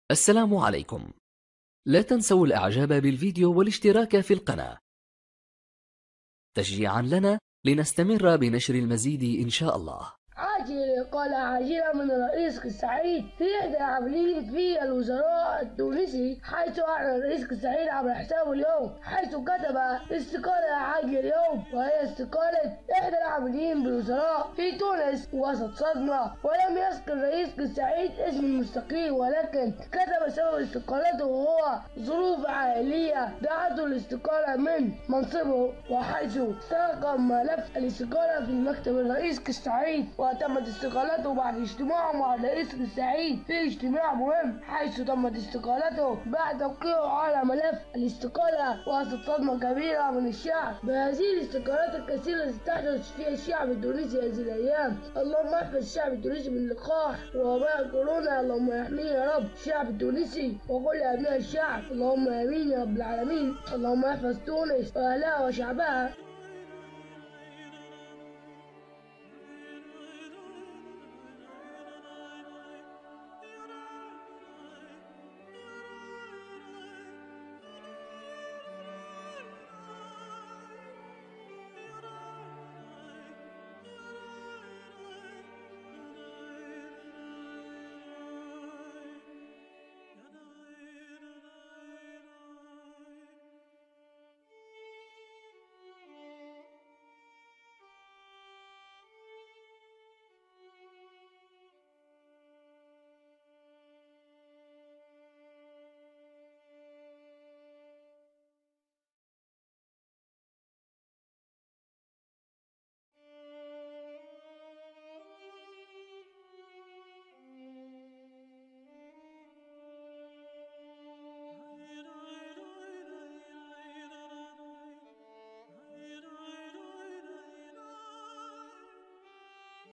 السلام عليكم. لا تنسوا الإعجاب بالفيديو والاشتراك في القناة تشجيعا لنا لنستمر بنشر المزيد إن شاء الله. عاجل قال عاجلا من الرئيس السعيد في إحدى العاملين في الوزراء التونسي، حيث أعلن الرئيس السعيد عبر حسابه اليوم حيث كتب استقالة عاجلة اليوم، وهي استقالة إحدى العاملين بالوزراء في تونس وسط صدمة. ولم يذكر الرئيس السعيد اسم المستقيل، ولكن كتب سبب استقالته وهو ظروف عائلية دعته الاستقالة من منصبه، وحيث ترقم ملف الاستقالة في مكتب الرئيس السعيد، وتمت استقالته بعد اجتماعه مع الرئيس السعيد في اجتماع مهم، حيث تمت استقالته بعد توقيعه على ملف الاستقالة وسط صدمة كبيرة من الشعب بهذه الاستقالات الكثيرة التي تحدث فيها الشعب التونسي هذه الأيام. اللهم احفظ الشعب التونسي من اللقاح ووباء كورونا، اللهم يحميه يا رب الشعب التونسي وكل أبناء الشعب، اللهم آمين يا رب العالمين. اللهم احفظ تونس وأهلها وشعبها.